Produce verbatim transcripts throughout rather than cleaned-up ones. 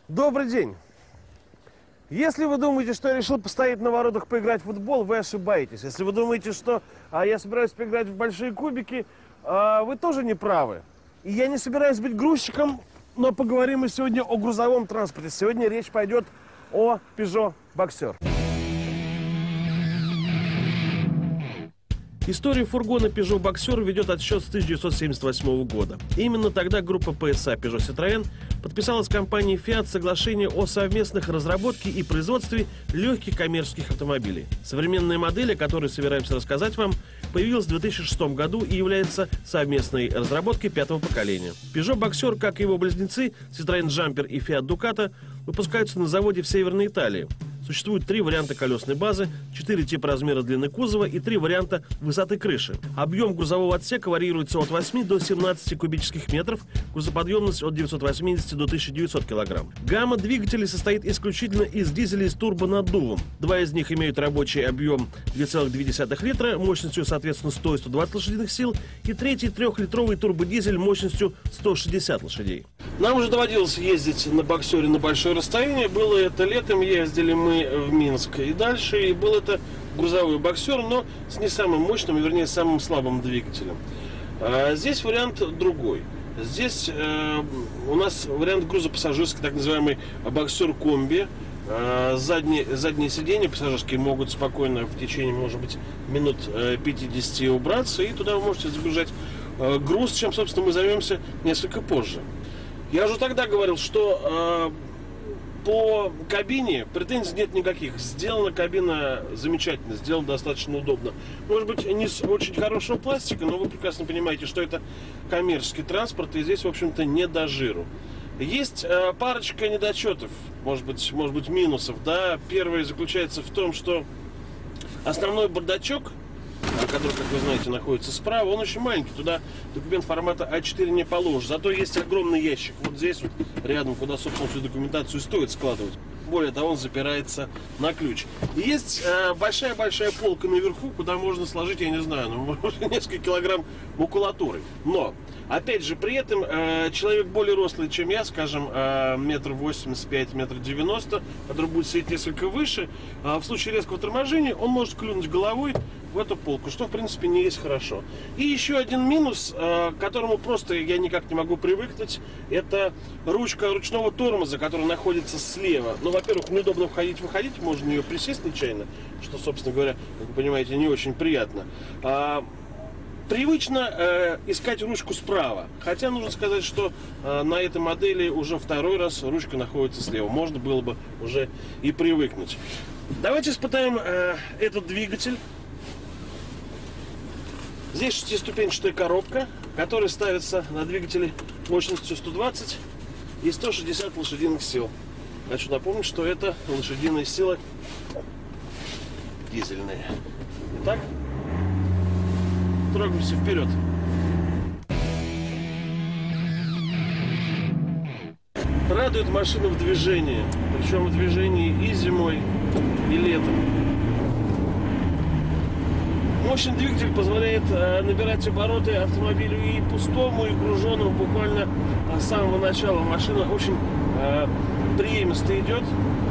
Добрый день. Если вы думаете, что я решил постоять на воротах поиграть в футбол, вы ошибаетесь. Если вы думаете, что а, я собираюсь поиграть в большие кубики, а, вы тоже не правы. И я не собираюсь быть грузчиком, но поговорим мы сегодня о грузовом транспорте. Сегодня речь пойдет о Peugeot Boxer. Историю фургона Peugeot Boxer ведет отсчет с тысяча девятьсот семьдесят восьмого года. Именно тогда группа пэ эс а Peugeot Citroën подписала с компанией Fiat соглашение о совместных разработке и производстве легких коммерческих автомобилей. Современная модель, о которой собираемся рассказать вам, появилась в две тысячи шестом году и является совместной разработкой пятого поколения. Peugeot Boxer, как и его близнецы Citroën Jumper и Fiat Ducato, выпускаются на заводе в Северной Италии. Существует три варианта колесной базы, четыре типа размера длины кузова и три варианта высоты крыши. Объем грузового отсека варьируется от восьми до семнадцати кубических метров, грузоподъемность от девятисот восьмидесяти до тысячи девятисот килограмм. Гамма двигателей состоит исключительно из дизелей с турбонаддувом. Два из них имеют рабочий объем две целых две десятых литра, мощностью, соответственно, сто и сто двадцать лошадиных сил, и третий трехлитровый турбодизель мощностью сто шестьдесят лошадей. Нам уже доводилось ездить на Боксере на большое расстояние. Было это летом, ездили мы в Минск и дальше, и был это грузовой Боксер, но с не самым мощным, вернее, самым слабым двигателем. А здесь вариант другой. Здесь э, у нас вариант грузопассажирский, так называемый Боксер комби. Э, задние, задние сиденья пассажирские могут спокойно в течение, может быть, минут э, пятидесяти убраться, и туда вы можете загружать э, груз, чем, собственно, мы займемся несколько позже. Я уже тогда говорил, что э, по кабине претензий нет никаких. Сделана кабина замечательно, сделана достаточно удобно. Может быть, не с очень хорошего пластика, но вы прекрасно понимаете, что это коммерческий транспорт, и здесь, в общем-то, не до жиру. Есть э, парочка недочетов, может быть, может быть, минусов. Да? Первый заключается в том, что основной бардачок, который, как вы знаете, находится справа, он очень маленький, туда документ формата а четыре не положишь. Зато есть огромный ящик вот здесь вот рядом, куда, собственно, всю документацию стоит складывать. Более того, он запирается на ключ. И есть большая-большая э, полка наверху, куда можно сложить, я не знаю, ну, может, несколько килограмм макулатуры. Но, опять же, при этом э, человек более рослый, чем я, скажем, э, метр восемьдесят пять, метр девяносто, который будет сидеть несколько выше, э, в случае резкого торможения он может клюнуть головой в эту полку, что, в принципе, не есть хорошо. И еще один минус, к которому просто я никак не могу привыкнуть, это ручка ручного тормоза, которая находится слева. Ну, во-первых, неудобно входить-выходить, можно на нее присесть нечаянно, что, собственно говоря, как вы понимаете, не очень приятно. А, привычно э, искать ручку справа, хотя нужно сказать, что э, на этой модели уже второй раз ручка находится слева. Можно было бы уже и привыкнуть. Давайте испытаем э, этот двигатель. Здесь шестиступенчатая коробка, которая ставится на двигателе мощностью сто двадцать и сто шестьдесят лошадиных сил. Хочу напомнить, что это лошадиные силы дизельные. Итак, трогаемся вперед. Радует машина в движении, причем в движении и зимой, и летом. Мощный двигатель позволяет э, набирать обороты автомобилю и пустому, и груженному буквально с самого начала. Машина очень э, преемисто идет.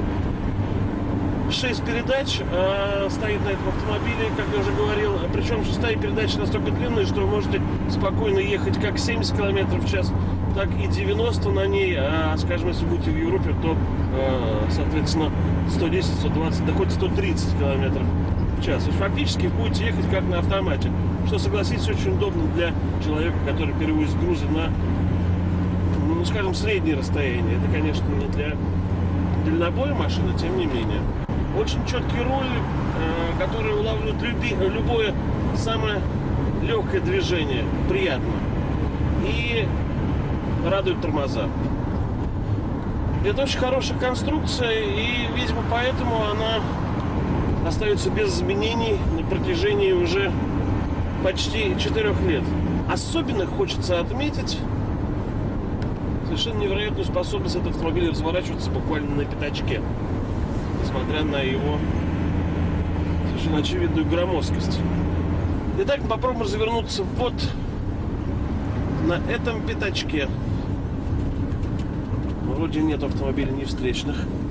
Шесть передач э, стоит на этом автомобиле, как я уже говорил. Причем шестая передача настолько длинная, что вы можете спокойно ехать как семьдесят километров в час, так и девяносто на ней. А, скажем, если будете в Европе, то, э, соответственно, сто десять — сто двадцать, да хоть сто тридцать километров в час. То есть фактически будете ехать как на автомате, что, согласитесь, очень удобно для человека, который перевозит грузы на, ну, скажем, среднее расстояние. Это, конечно, не для дальнобоя машины, тем не менее. Очень четкий руль, э, который улавливает люби, любое самое легкое движение, приятно. И радует тормоза. Это очень хорошая конструкция, и, видимо, поэтому она остается без изменений на протяжении уже почти четырех лет. Особенно хочется отметить совершенно невероятную способность этого автомобиля разворачиваться буквально на пятачке, несмотря на его совершенно очевидную громоздкость. Итак, мы попробуем развернуться вот на этом пятачке. Вроде нет автомобилей ни встречных,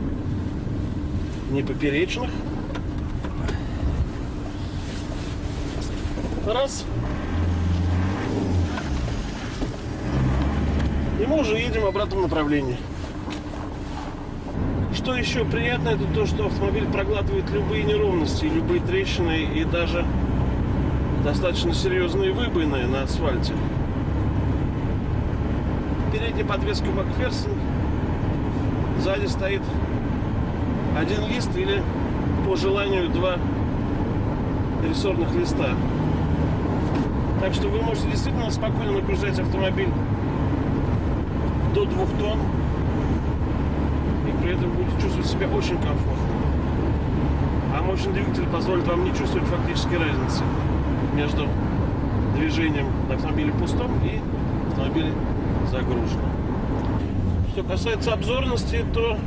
ни поперечных. Раз. И мы уже едем в обратном направлении. Что еще приятно, это то, что автомобиль проглатывает любые неровности, любые трещины и даже достаточно серьезные выбоины на асфальте. Передняя подвеска Макферсон. Сзади стоит один лист или, по желанию, два рессорных листа. Так что вы можете действительно спокойно нагружать автомобиль до двух тонн. И при этом будете чувствовать себя очень комфортно. А мощный двигатель позволит вам не чувствовать фактически разницы между движением на автомобиле пустом и автомобиле загруженном. Что касается обзорности, то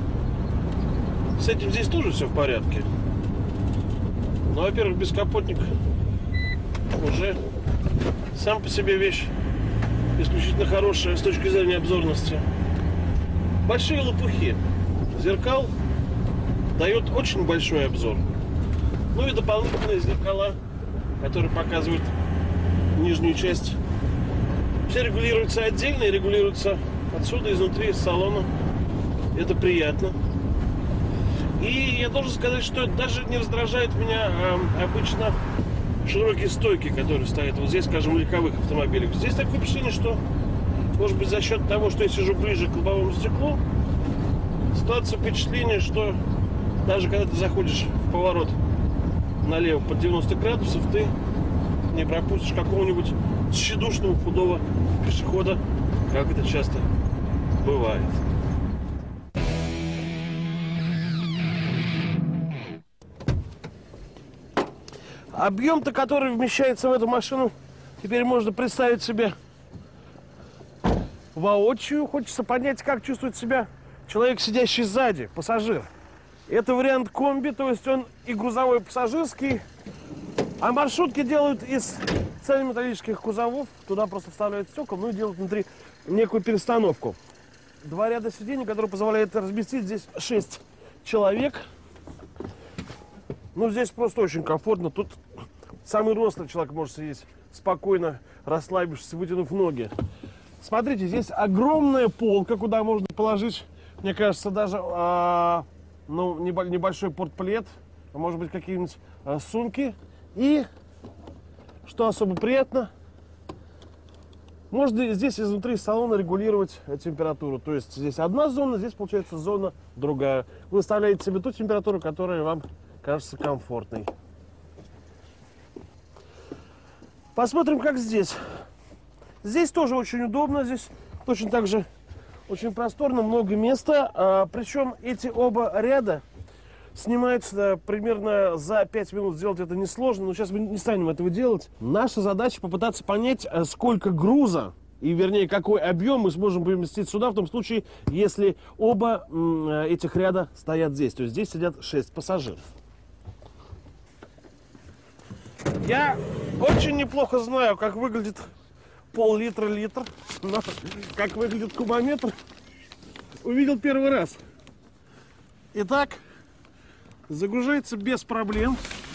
с этим здесь тоже все в порядке. Ну, во-первых, бескапотник уже сам по себе вещь исключительно хорошая с точки зрения обзорности. Большие лопухи зеркал дает очень большой обзор. Ну и дополнительные зеркала, которые показывают нижнюю часть. Все регулируется отдельно и регулируется отсюда, изнутри, из салона. Это приятно. И я должен сказать, что даже не раздражает меня а, обычно широкие стойки, которые стоят вот здесь, скажем, в легковых автомобилях. Здесь такое впечатление, что, может быть, за счет того, что я сижу ближе к лобовому стеклу, складывается впечатление, что даже когда ты заходишь в поворот налево под девяносто градусов, ты не пропустишь какого-нибудь тщедушного худого пешехода, как это часто бывает. Объем-то, который вмещается в эту машину, теперь можно представить себе воочию. Хочется понять, как чувствует себя человек, сидящий сзади, пассажир. Это вариант комби, то есть он и грузовой, и пассажирский. А маршрутки делают из цельнометаллических кузовов. Туда просто вставляют стекла, ну и делают внутри некую перестановку. Два ряда сидений, которые позволяют разместить здесь шесть человек. Ну, здесь просто очень комфортно. Тут самый рослый человек может сидеть спокойно, расслабившись, вытянув ноги. Смотрите, здесь огромная полка, куда можно положить, мне кажется, даже а, ну, небольшой портплет, а может быть, какие-нибудь а, сумки. И, что особо приятно, можно здесь изнутри салона регулировать температуру. То есть здесь одна зона, здесь получается зона другая. Вы выставляете себе ту температуру, которая вам кажется комфортной. Посмотрим, как здесь. Здесь тоже очень удобно, здесь точно так же очень просторно, много места. А, причем эти оба ряда снимаются примерно за пять минут. Сделать это несложно, но сейчас мы не станем этого делать. Наша задача попытаться понять, сколько груза, и вернее, какой объем мы сможем поместить сюда, в том случае, если оба этих ряда стоят здесь. То есть здесь сидят шесть пассажиров. Я очень неплохо знаю, как выглядит пол-литра, литр, но как выглядит кубометр, увидел первый раз. Итак, загружается без проблем.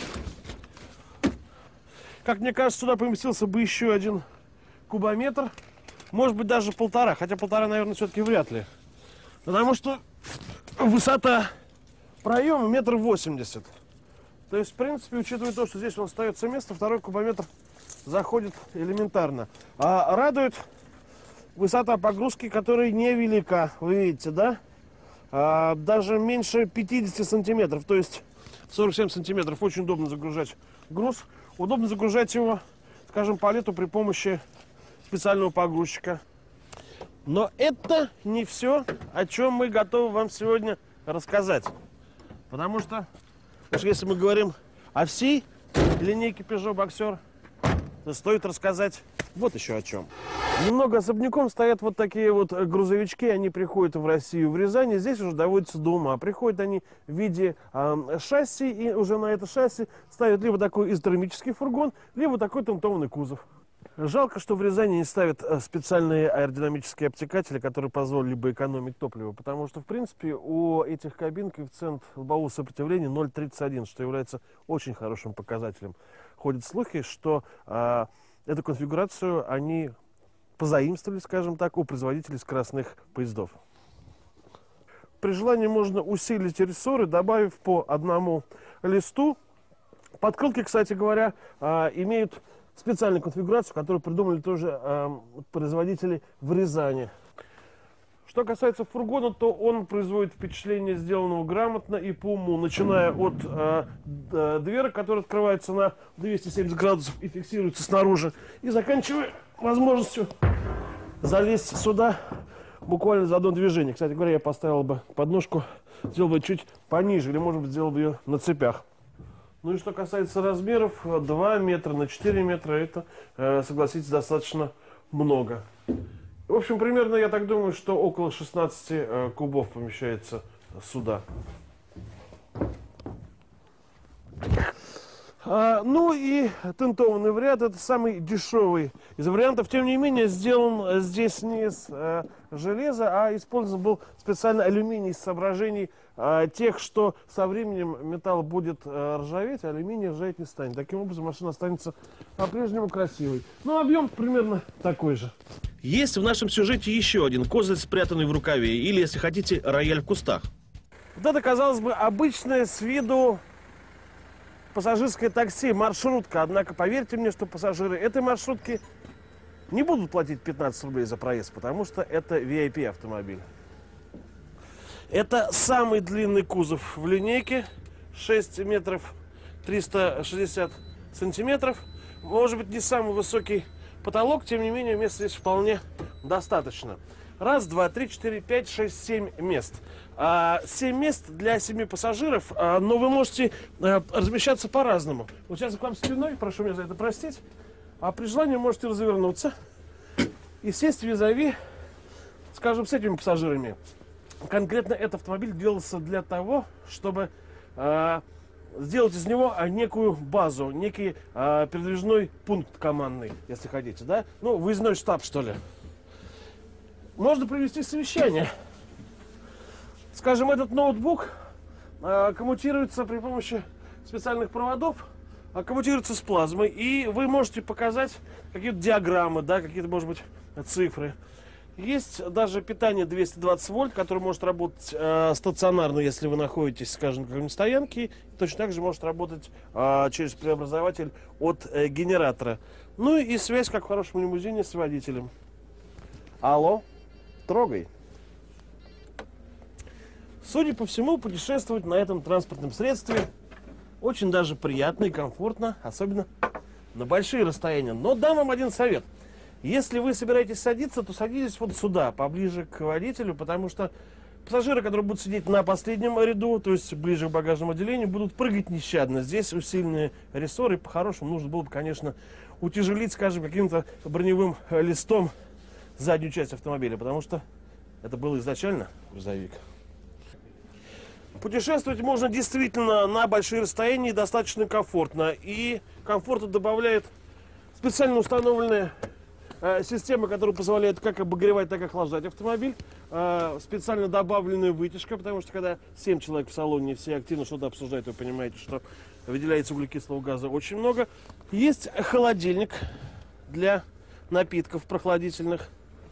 Как мне кажется, сюда поместился бы еще один кубометр, может быть, даже полтора, хотя полтора, наверное, все-таки вряд ли, потому что высота проема метр восемьдесят. То есть, в принципе, учитывая то, что здесь у нас остается место, второй кубометр заходит элементарно. А радует высота погрузки, которая невелика. Вы видите, да? А, даже меньше пятидесяти сантиметров. То есть сорок семь сантиметров. Очень удобно загружать груз. Удобно загружать его, скажем, по лету при помощи специального погрузчика. Но это не все, о чем мы готовы вам сегодня рассказать. Потому что, если мы говорим о всей линейке Peugeot Boxer, то стоит рассказать вот еще о чем. Немного особняком стоят вот такие вот грузовички. Они приходят в Россию, в Рязань, и здесь уже доводятся до ума. Приходят они в виде э, шасси, и уже на это шасси ставят либо такой изотермический фургон, либо такой тентованный кузов. Жалко, что в Рязани не ставят специальные аэродинамические обтекатели, которые позволили бы экономить топливо, потому что, в принципе, у этих кабин коэффициент лобового сопротивления ноль целых тридцать один, что является очень хорошим показателем. Ходят слухи, что э, эту конфигурацию они позаимствовали, скажем так, у производителей скоростных поездов. При желании можно усилить рессоры, добавив по одному листу. Подкрылки, кстати говоря, э, имеют специальную конфигурацию, которую придумали тоже э, производители в Рязани. Что касается фургона, то он производит впечатление сделанного грамотно и по уму, начиная от э, дверок, которые открываются на двести семьдесят градусов и фиксируются снаружи, и заканчивая возможностью залезть сюда буквально за одно движение. Кстати говоря, я поставил бы подножку, сделал бы чуть пониже, или, может быть, сделал бы ее на цепях. Ну и что касается размеров, два метра на четыре метра, это, э, согласитесь, достаточно много. В общем, примерно, я так думаю, что около шестнадцати э, кубов помещается сюда. А, ну и тентованный вариант, это самый дешевый из вариантов. Тем не менее, сделан здесь не из э, железа, а использован был специально алюминий из соображений э, тех, что со временем металл будет э, ржаветь, а алюминий ржаветь не станет. Таким образом, машина останется по-прежнему красивой. Но объем примерно такой же. Есть в нашем сюжете еще один козырь, спрятанный в рукаве, или, если хотите, рояль в кустах. Вот это, казалось бы, обычное с виду пассажирское такси, маршрутка. Однако, поверьте мне, что пассажиры этой маршрутки не будут платить пятнадцать рублей за проезд, потому что это ви ай пи автомобиль. Это самый длинный кузов в линейке, шесть метров триста шестьдесят сантиметров. Может быть, не самый высокий потолок, тем не менее, мест здесь вполне достаточно. Раз, два, три, четыре, пять, шесть, семь мест. семь мест для семи пассажиров, но вы можете размещаться по-разному. Вот сейчас я к вам спиной, прошу меня за это простить. А при желании можете развернуться и сесть визави, скажем, с этими пассажирами. Конкретно этот автомобиль делался для того, чтобы э, сделать из него некую базу, некий э, передвижной пункт командный, если хотите, да? Ну, выездной штаб, что ли. Можно провести совещание. Скажем, этот ноутбук э, коммутируется при помощи специальных проводов, э, коммутируется с плазмой, и вы можете показать какие-то диаграммы, да, какие-то, может быть, цифры. Есть даже питание двести двадцать вольт, которое может работать э, стационарно, если вы находитесь, скажем, на какой-нибудь стоянке. Точно так же может работать э, через преобразователь от э, генератора. Ну и связь, как в хорошем лимузине, с водителем. Алло, трогай. Судя по всему, путешествовать на этом транспортном средстве очень даже приятно и комфортно, особенно на большие расстояния. Но дам вам один совет. Если вы собираетесь садиться, то садитесь вот сюда, поближе к водителю, потому что пассажиры, которые будут сидеть на последнем ряду, то есть ближе к багажному отделению, будут прыгать нещадно. Здесь усиленные рессоры, по-хорошему нужно было бы, конечно, утяжелить, скажем, каким-то броневым листом заднюю часть автомобиля, потому что это был изначально грузовик. Путешествовать можно действительно на большие расстояния достаточно комфортно. И комфорта добавляет специально установленная э, система, которая позволяет как обогревать, так и охлаждать автомобиль. Э, специально добавленная вытяжка, потому что когда семь человек в салоне, все активно что-то обсуждают, вы понимаете, что выделяется углекислого газа очень много. Есть холодильник для напитков прохладительных.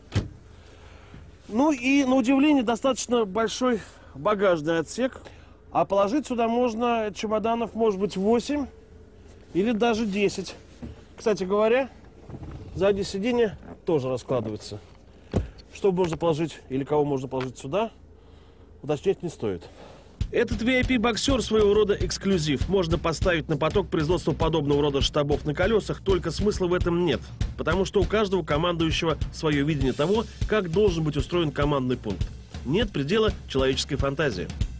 Ну и, на удивление, достаточно большой багажный отсек. А положить сюда можно чемоданов, может быть, восемь или даже десять. Кстати говоря, заднее сиденье тоже раскладывается. Что можно положить или кого можно положить сюда, уточнять не стоит. Этот ви ай пи-боксер своего рода эксклюзив. Можно поставить на поток производства подобного рода штабов на колесах, только смысла в этом нет. Потому что у каждого командующего свое видение того, как должен быть устроен командный пункт. Нет предела человеческой фантазии.